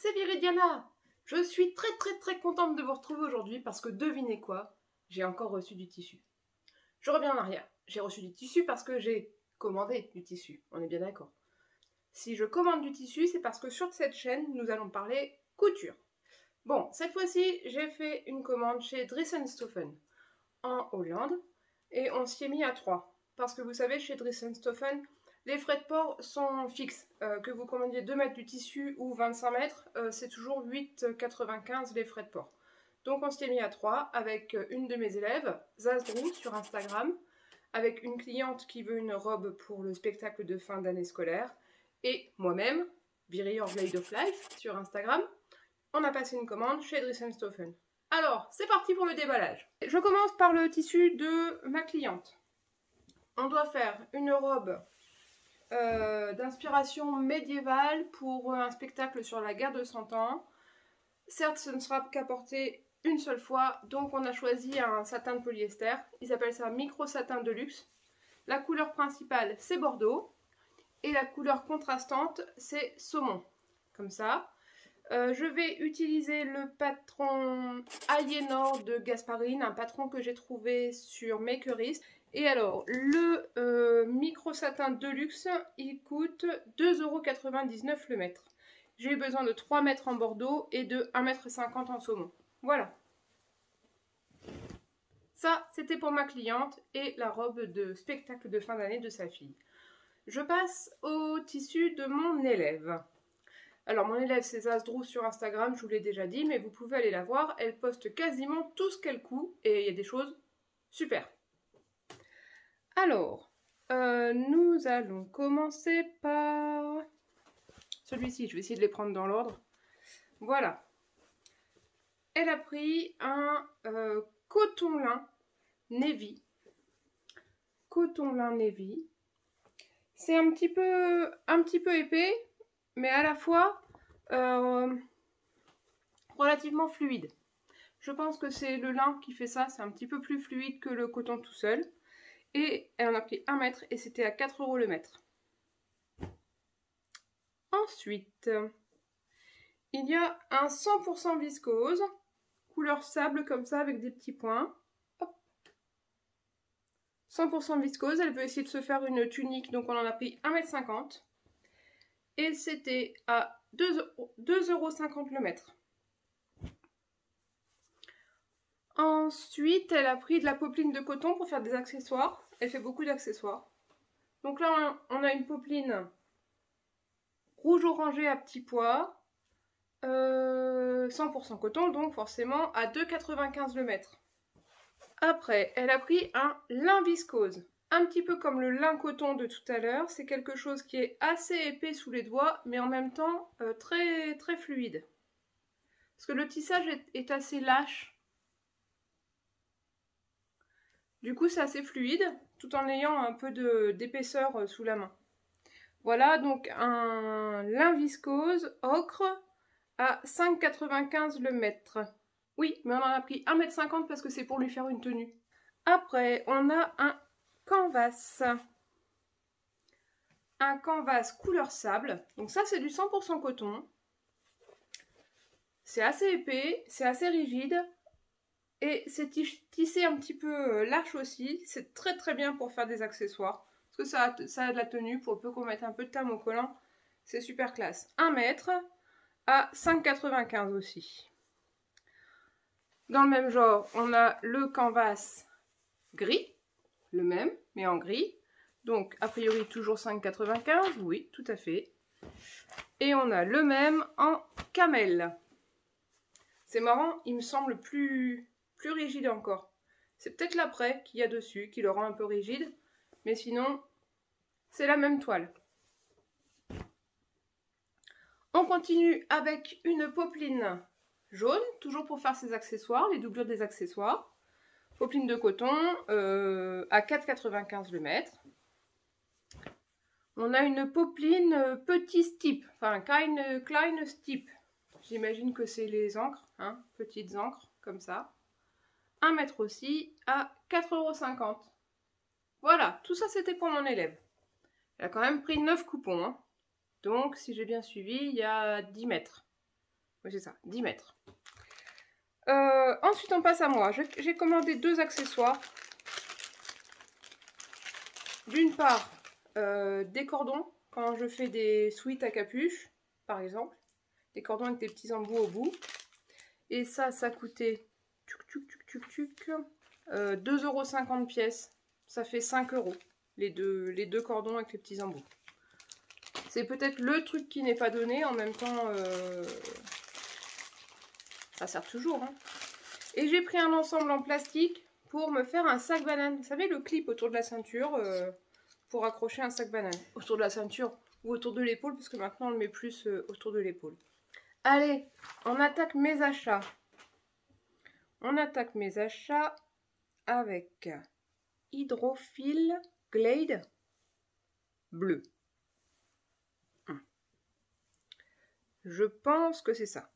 c'est Viridiana. Je suis très contente de vous retrouver aujourd'hui parce que devinez quoi, j'ai encore reçu du tissu. Je reviens en arrière, j'ai reçu du tissu parce que j'ai commandé du tissu, on est bien d'accord. Si je commande du tissu, c'est parce que sur cette chaîne, nous allons parler couture. Bon, cette fois-ci, j'ai fait une commande chez Dries & Stoffen en Hollande et on s'y est mis à 3. Parce que vous savez, chez Dries & Stoffen, les frais de port sont fixes. Que vous commandiez 2 mètres du tissu ou 25 mètres, c'est toujours 8,95 les frais de port. Donc on s'y est mis à 3 avec une de mes élèves, Zazdrou sur Instagram, avec une cliente qui veut une robe pour le spectacle de fin d'année scolaire, et moi-même, Viri Your Blade of Life sur Instagram. On a passé une commande chez Dries & Stoffen. Alors, c'est parti pour le déballage. Je commence par le tissu de ma cliente. On doit faire une robe d'inspiration médiévale pour un spectacle sur la guerre de 100 ans. Certes, ce ne sera qu'à porter une seule fois, donc on a choisi un satin de polyester. Ils appellent ça micro satin de luxe. La couleur principale, c'est bordeaux. Et la couleur contrastante, c'est saumon. Comme ça. Je vais utiliser le patron Aliénor de Gasparine, un patron que j'ai trouvé sur Makerist. Et alors, le micro satin Deluxe, il coûte 2,99 € le mètre. J'ai eu besoin de 3 mètres en bordeaux et de 1,50 m en saumon. Voilà. Ça, c'était pour ma cliente et la robe de spectacle de fin d'année de sa fille. Je passe au tissu de mon élève. Alors, mon élève, c'est Zazdrou sur Instagram, je vous l'ai déjà dit, mais vous pouvez aller la voir. Elle poste quasiment tout ce qu'elle coud et il y a des choses super. Alors, nous allons commencer par celui-ci. Je vais essayer de les prendre dans l'ordre. Voilà. Elle a pris un coton lin navy. Coton lin navy. C'est un petit peu épais, mais à la fois relativement fluide. Je pense que c'est le lin qui fait ça, c'est un petit peu plus fluide que le coton tout seul. Et elle en a pris 1 mètre et c'était à 4 € le mètre. Ensuite, il y a un 100% viscose, couleur sable comme ça avec des petits points. Hop. 100% viscose, elle veut essayer de se faire une tunique, donc on en a pris 1,50 m. Et c'était à 2,50 € le mètre. Ensuite, elle a pris de la popeline de coton pour faire des accessoires. Elle fait beaucoup d'accessoires. Donc là, on a une popeline rouge orangé à petits pois. 100% coton, donc forcément à 2,95 € le mètre. Après, elle a pris un lin viscose. Un petit peu comme le lin coton de tout à l'heure. C'est quelque chose qui est assez épais sous les doigts, mais en même temps très fluide. Parce que le tissage est assez lâche. Du coup, c'est assez fluide, tout en ayant un peu d'épaisseur sous la main. Voilà, donc un lin viscose ocre à 5,95 € le mètre. Oui, mais on en a pris 1,50 m parce que c'est pour lui faire une tenue. Après, on a un canvas. Un canvas couleur sable. Donc ça, c'est du 100% coton. C'est assez épais, c'est assez rigide. Et c'est tissé un petit peu large aussi. C'est très bien pour faire des accessoires. Parce que ça a de la tenue. Pour peu qu'on mette un peu de thermocollant, c'est super classe. 1 mètre à 5,95 € aussi. Dans le même genre, on a le canvas gris. Le même, mais en gris. Donc, a priori, toujours 5,95 €. Oui, tout à fait. Et on a le même en camel. C'est marrant, il me semble plus rigide encore. C'est peut-être l'après qu'il y a dessus qui le rend un peu rigide, mais sinon, c'est la même toile. On continue avec une popeline jaune, toujours pour faire ses accessoires, les doublures des accessoires. Popeline de coton à 4,95 € le mètre. On a une popeline petit stip, enfin klein stip. J'imagine que c'est les encres, hein, petites encres, comme ça. 1 mètre aussi, à 4,50 €. Voilà, tout ça c'était pour mon élève. Elle a quand même pris 9 coupons. Hein. Donc, si j'ai bien suivi, il y a 10 mètres. Oui, c'est ça, 10 mètres. Ensuite, on passe à moi. J'ai commandé 2 accessoires. D'une part, des cordons, quand je fais des sweats à capuche, par exemple. Des cordons avec des petits embouts au bout. Et ça coûtait 2,50 € pièce. Ça fait 5 €. Les deux cordons avec les petits embouts. C'est peut-être le truc qui n'est pas donné. En même temps, ça sert toujours. Hein. Et j'ai pris un ensemble en plastique pour me faire un sac banane. Vous savez, le clip autour de la ceinture pour accrocher un sac banane. Autour de la ceinture ou autour de l'épaule, parce que maintenant on le met plus autour de l'épaule. Allez, on attaque mes achats. On attaque mes achats avec Hydrophile Glade bleu. Je pense que c'est ça.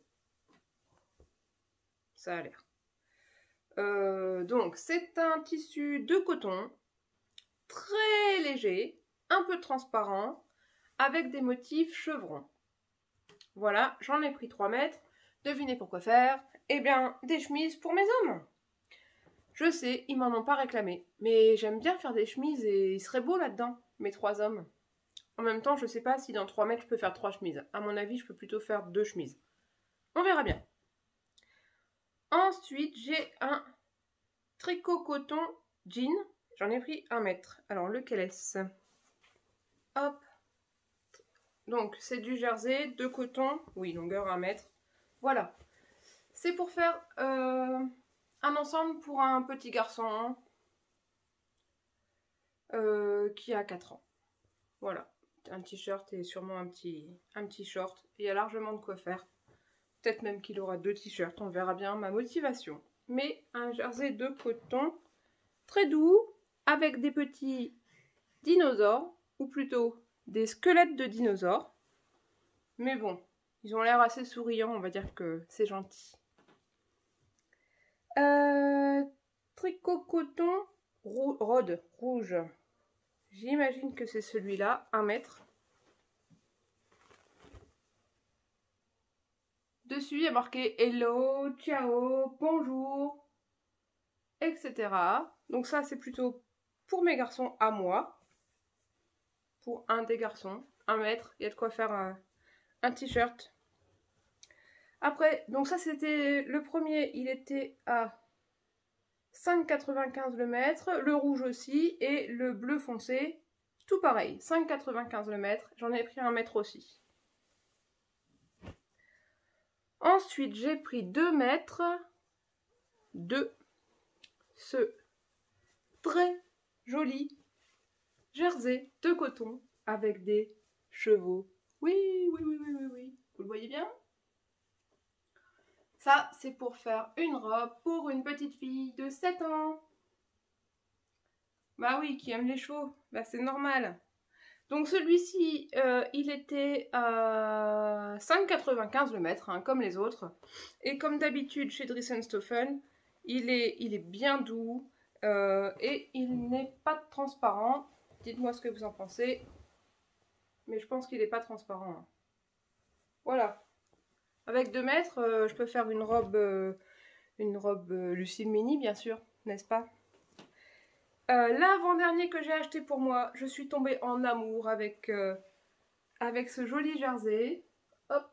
Ça a l'air. Donc, c'est un tissu de coton très léger, un peu transparent, avec des motifs chevrons. Voilà, j'en ai pris 3 mètres. Devinez pourquoi faire? Eh bien, des chemises pour mes hommes. Je sais, ils m'en ont pas réclamé, mais j'aime bien faire des chemises et il serait beau là-dedans, mes 3 hommes. En même temps, je sais pas si dans 3 mètres je peux faire 3 chemises. À mon avis, je peux plutôt faire 2 chemises. On verra bien. Ensuite, j'ai un tricot coton jean. J'en ai pris 1 mètre. Alors, lequel est-ce? Hop. Donc, c'est du jersey, de coton. Oui, longueur 1 mètre. Voilà. C'est pour faire un ensemble pour un petit garçon qui a 4 ans. Voilà. Un t-shirt et sûrement un petit short. Il y a largement de quoi faire. Peut-être même qu'il aura 2 t-shirts. On verra bien ma motivation. Mais un jersey de coton très doux avec des petits dinosaures. Ou plutôt des squelettes de dinosaures. Mais bon, ils ont l'air assez souriants. On va dire que c'est gentil. Tricot coton rode rouge. J'imagine que c'est celui-là, 1 mètre. Dessus, il y a marqué hello, ciao, bonjour, etc. Donc ça, c'est plutôt pour mes garçons à moi. Pour un des garçons, 1 mètre. Il y a de quoi faire un t-shirt. Après, donc ça, c'était le premier. Il était à 5,95 € le mètre. Le rouge aussi. Et le bleu foncé, tout pareil. 5,95 € le mètre. J'en ai pris 1 mètre aussi. Ensuite, j'ai pris 2 mètres de ce très joli jersey de coton avec des chevaux. Oui. Vous le voyez bien? Ça, c'est pour faire une robe pour une petite fille de 7 ans. Bah oui, qui aime les chevaux. Bah c'est normal. Donc celui-ci, il était à 5,95 € le mètre, hein, comme les autres. Et comme d'habitude chez Dress & Stoffeln, il est bien doux et il n'est pas transparent. Dites-moi ce que vous en pensez. Mais je pense qu'il n'est pas transparent. Hein. Voilà. Avec 2 mètres, je peux faire une robe Lucille Mini, bien sûr, n'est-ce pas? L'avant-dernier que j'ai acheté pour moi, je suis tombée en amour avec ce joli jersey. Hop.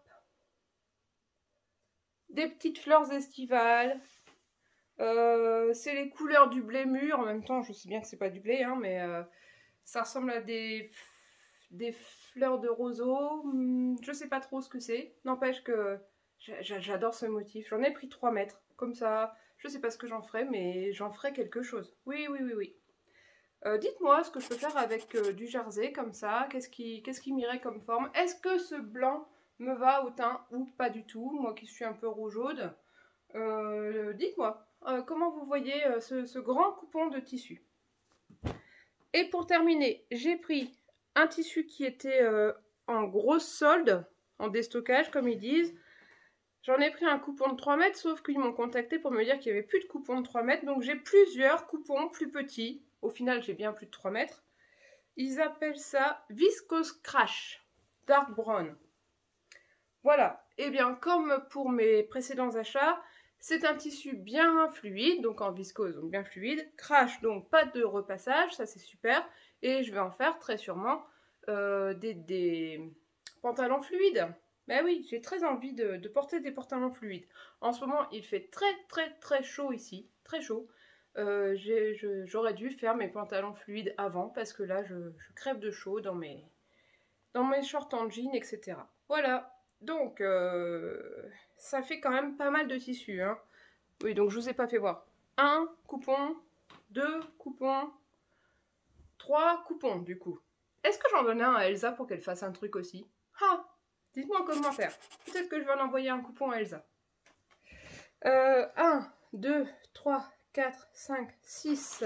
Des petites fleurs estivales. C'est les couleurs du blé mûr. En même temps, je sais bien que c'est pas du blé, hein, mais ça ressemble à des fleurs de roseau. Je sais pas trop ce que c'est. N'empêche que j'adore ce motif. J'en ai pris 3 mètres. Comme ça, je sais pas ce que j'en ferai, mais j'en ferai quelque chose. Oui. Dites-moi ce que je peux faire avec du jersey comme ça. Qu'est-ce qui m'irait comme forme? Est-ce que ce blanc me va au teint ou pas du tout? Moi qui suis un peu rougeaude. Dites-moi, comment vous voyez ce grand coupon de tissu? Et pour terminer, j'ai pris un tissu qui était en grosse solde, en déstockage comme ils disent. J'en ai pris un coupon de 3 mètres, sauf qu'ils m'ont contacté pour me dire qu'il n'y avait plus de coupons de 3 mètres. Donc j'ai plusieurs coupons plus petits. Au final, j'ai bien plus de 3 mètres. Ils appellent ça Viscose Crash Dark Brown. Voilà, et bien comme pour mes précédents achats, c'est un tissu bien fluide, donc en viscose, donc bien fluide, crash, donc pas de repassage, ça c'est super, et je vais en faire très sûrement des pantalons fluides. Ben oui, j'ai très envie de porter des pantalons fluides. En ce moment, il fait très chaud ici, très chaud. J'aurais dû faire mes pantalons fluides avant, parce que là, je crève de chaud dans mes shorts en jean, etc. Voilà. Donc, ça fait quand même pas mal de tissu. Hein. Oui, donc je vous ai pas fait voir. 1 coupon, 2 coupons, 3 coupons du coup. Est-ce que j'en donne un à Elsa pour qu'elle fasse un truc aussi? Ah, dites-moi en commentaire. Peut-être que je vais en envoyer un coupon à Elsa. 1, 2, 3, 4, 5, 6,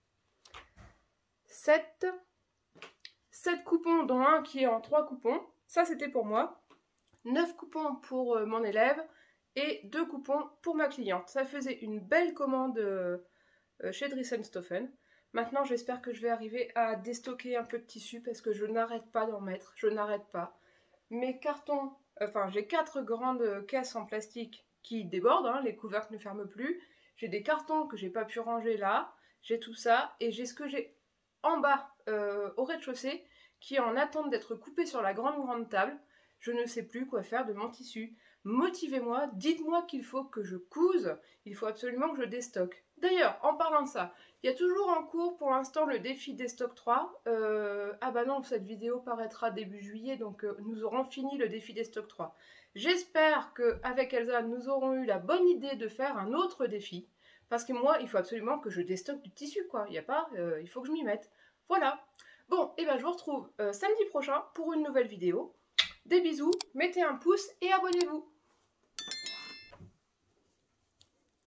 7. 7 coupons, dont un qui est en 3 coupons. Ça, c'était pour moi. 9 coupons pour mon élève et 2 coupons pour ma cliente. Ça faisait une belle commande chez Dries+Stoffen. Maintenant, j'espère que je vais arriver à déstocker un peu de tissu parce que je n'arrête pas d'en mettre. Je n'arrête pas. Mes cartons, enfin, j'ai 4 grandes caisses en plastique qui débordent. Hein, les couvercles ne ferment plus. J'ai des cartons que j'ai pas pu ranger là. J'ai tout ça et j'ai ce que j'ai en bas au rez-de-chaussée qui est en attente d'être coupé sur la grande table. Je ne sais plus quoi faire de mon tissu. Motivez-moi, dites-moi qu'il faut que je couse, il faut absolument que je déstocke. D'ailleurs, en parlant de ça, il y a toujours en cours pour l'instant le défi Déstock 3. Ah bah non, cette vidéo paraîtra début juillet, donc nous aurons fini le défi Déstock 3. J'espère qu'avec Elsa, nous aurons eu la bonne idée de faire un autre défi. Parce que moi, il faut absolument que je déstocke du tissu, quoi. Il n'y a pas, il faut que je m'y mette. Voilà. Bon, et ben je vous retrouve samedi prochain pour une nouvelle vidéo. Des bisous, mettez un pouce et abonnez-vous.